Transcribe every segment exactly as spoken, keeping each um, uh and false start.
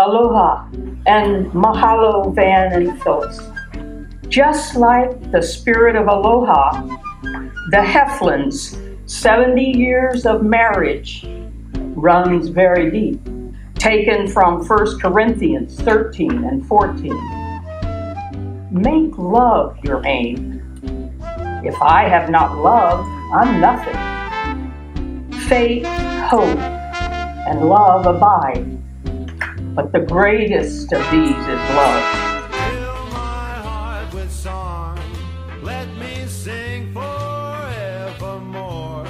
Aloha and mahalo, Van and Phyllis. Just like the spirit of aloha, the Heflins' seventy years of marriage runs very deep, taken from First Corinthians thirteen and fourteen. Make love your aim. If I have not love, I'm nothing. Faith, hope, and love abide, but the greatest of these is love. Fill my heart with song, let me sing forevermore.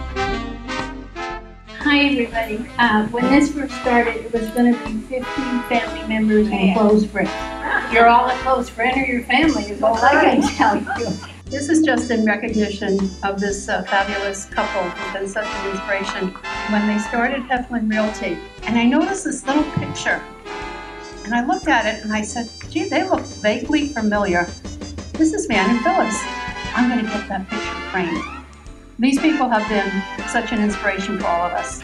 Hi everybody. Uh, when this first started, it was going to be fifteen family members and close friends. You're all a close friend or your family is all I can tell you. This is just in recognition of this uh, fabulous couple who've been such an inspiration. When they started Heflin Realty, and I noticed this little picture, and I looked at it and I said, gee, they look vaguely familiar. This is Van and Phyllis. I'm going to get that picture framed. These people have been such an inspiration for all of us.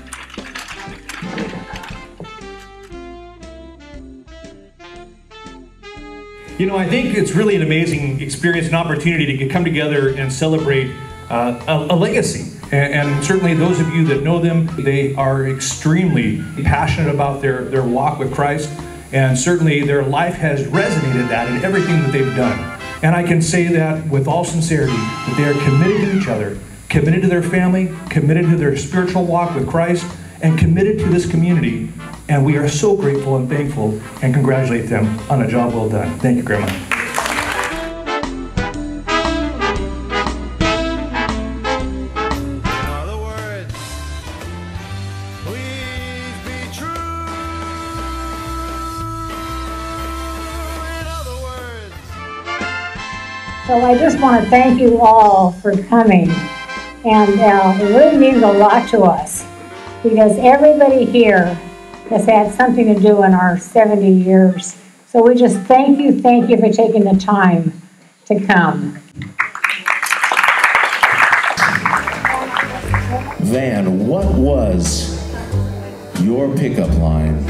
You know, I think it's really an amazing experience and opportunity to come together and celebrate uh, a, a legacy. And, and certainly those of you that know them, they are extremely passionate about their, their walk with Christ. And certainly their life has resonated that in everything that they've done. And I can say that with all sincerity, that they are committed to each other, committed to their family, committed to their spiritual walk with Christ, and committed to this community. And we are so grateful and thankful and congratulate them on a job well done. Thank you, Grandma. In other words, please be true. In other words. So I just want to thank you all for coming. And uh, it really means a lot to us because everybody here has had something to do in our seventy years. So we just thank you, thank you for taking the time to come. Van, what was your pickup line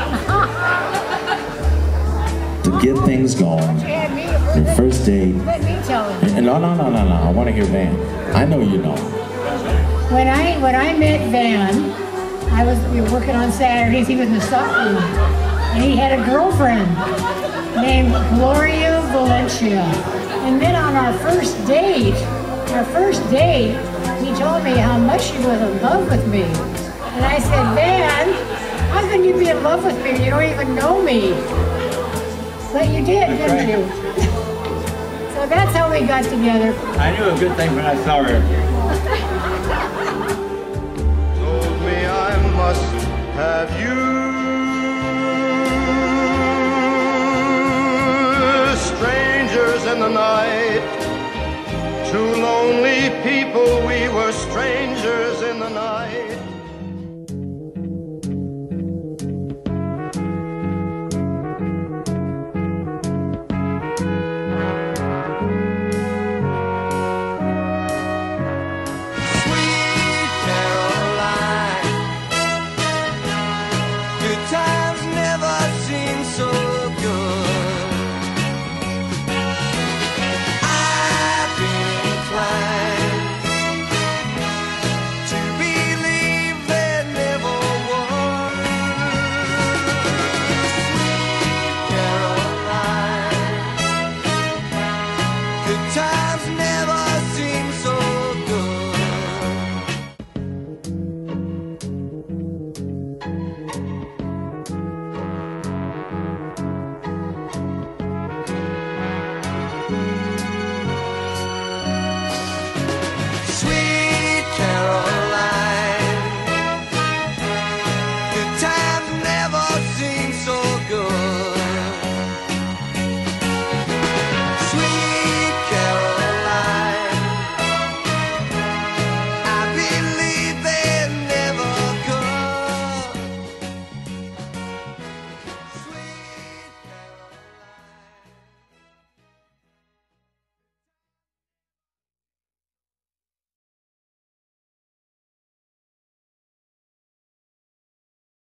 to get things going? Your first date? Let me tell you. No, no, no, no, no. I want to hear Van. I know you know. When I when I met Van, I was we were working on Saturdays. He was in the stock room, and he had a girlfriend named Gloria Valencia. And then on our first date, our first date, he told me how much he was in love with me. And I said, Van, how can you be in love with me? You don't even know me. But you did, didn't you? So that's how we got together. I knew a good thing when I saw her. Told me I must have you.